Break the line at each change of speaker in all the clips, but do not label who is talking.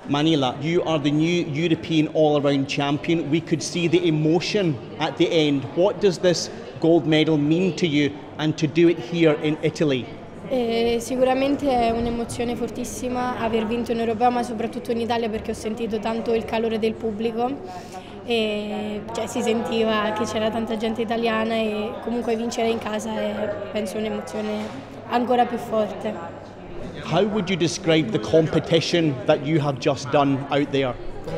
Manila, you are the new European all-around champion. We could see the emotion at the end. What does this gold medal mean to you and to do it here in Italy?
Sicuramente è un'emozione fortissima aver vinto in europeo, ma soprattutto in Italia, perché ho sentito tanto il calore del pubblico e si sentiva che c'era tanta gente italiana e comunque vincere in casa è penso un'emozione ancora più forte.
How would you describe the competition that you have just done out there?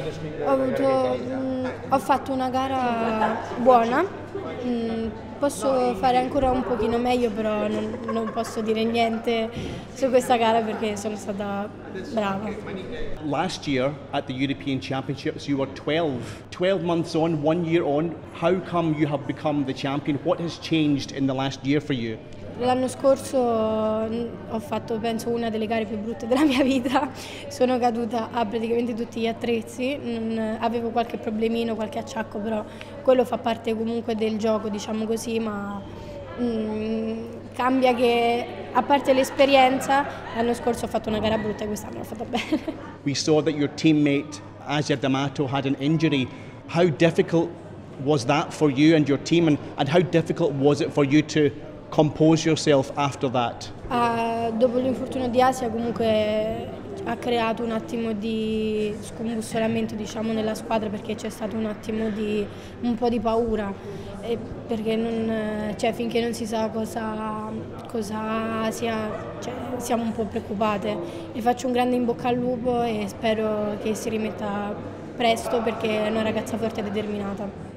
Ho fatto una gara buona, posso fare ancora un pochino meglio, però non posso dire niente su questa gara perché sono stata brava.
Last year at the European Championships you were 12 months on, 1 year on. How come you have become the champion? What has changed in the last year for you?
L'anno scorso ho fatto penso una delle gare più brutte della mia vita, sono caduta a praticamente tutti gli attrezzi, avevo qualche problemino, qualche acciacco, però quello fa parte comunque del gioco, diciamo così, ma cambia che a parte l'esperienza l'anno scorso ho fatto una gara brutta e quest'anno l'ho fatta bene.
We saw that your teammate Asia D'Amato had an injury. How difficult was that for you and your team and how difficult was it for you to compose yourself after that?
Dopo l'infortunio di Asia comunque ha creato un attimo di scombussolamento, diciamo, nella squadra, perché c'è stato un attimo di un po' di paura perché finché non si sa cosa sia, siamo un po' preoccupate. Le faccio un grande in bocca al lupo e spero che si rimetta presto perché è una ragazza forte e determinata.